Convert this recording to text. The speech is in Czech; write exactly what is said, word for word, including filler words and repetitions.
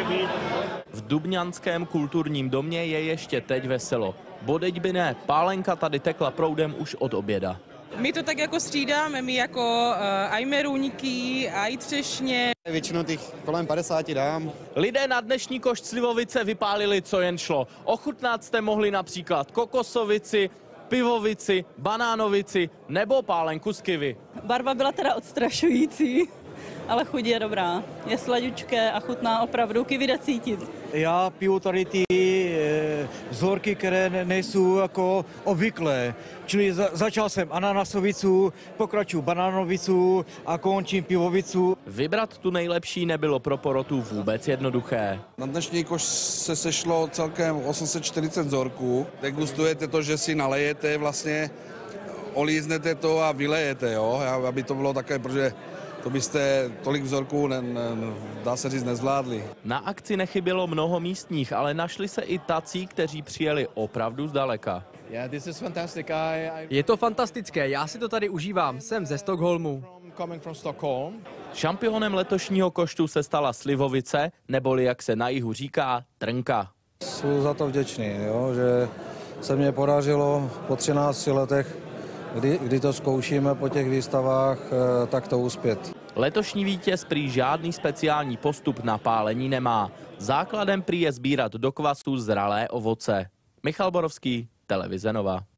být. V dubňanském kulturním domě je ještě teď veselo. Bodeď by ne, pálenka tady tekla proudem už od oběda. My to tak jako střídáme, my jako uh, aj merůňky, aj třešně. Většinou těch kolem padesáti dám. Lidé na dnešní košť slivovice vypálili, co jen šlo. Ochutnat jste mohli například kokosovici, pivovici, banánovici nebo pálenku z kivy. Barva byla teda odstrašující, ale chuť je dobrá. Je sladučké a chutná opravdu, kivy jde cítit. Já piju tady ty e, vzorky, které ne, nejsou jako obvyklé. Čili za, začal jsem ananasovicu, pokračuju banánovicu a končím pivovicu. Vybrat tu nejlepší nebylo pro porotu vůbec jednoduché. Na dnešní koš se sešlo celkem osm set čtyřicet vzorků. Degustujete to, že si nalejete, vlastně olíznete to a vylejete, jo? Aby to bylo také, protože to byste tolik vzorků, ne, ne, dá se říct, nezvládli. Na akci nechybělo mnoho místních, ale našli se i tací, kteří přijeli opravdu zdaleka. Je to fantastické, já si to tady užívám, jsem ze Stockholmu. Šampionem letošního koštu se stala slivovice, neboli jak se na jihu říká, trnka. Jsem za to vděčný, jo, že se mě podařilo po třinácti letech, kdy, kdy to zkoušíme po těch výstavách, tak to uspět. Letošní vítěz prý žádný speciální postup na pálení nemá. Základem prý je sbírat do kvasu zralé ovoce. Michal Borovský, Televize Nova.